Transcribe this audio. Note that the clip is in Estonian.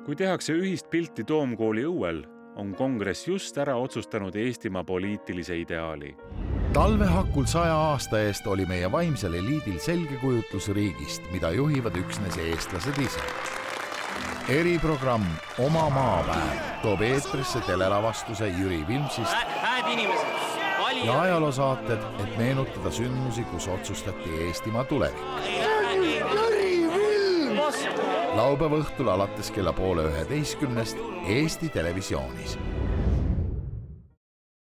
Kui tehakse ühist pilti Toomkooli õuel, on kongress just ära otsustanud Eestimaa poliitilise ideaali. Talvehakul 100 aasta eest oli meie vaimsel eliidil selge kujutlus riigist, mida juhivad üksnes eestlased ise. Eriprogramm Oma maapäev toob eetrisse telelavastuse Jüri Vilmsist ja ajaloosaated, et meenutada sündmusi, kus otsustati Eestimaa tulevik. Laupäeva õhtul alates kella 10:30 Eesti Televisioonis.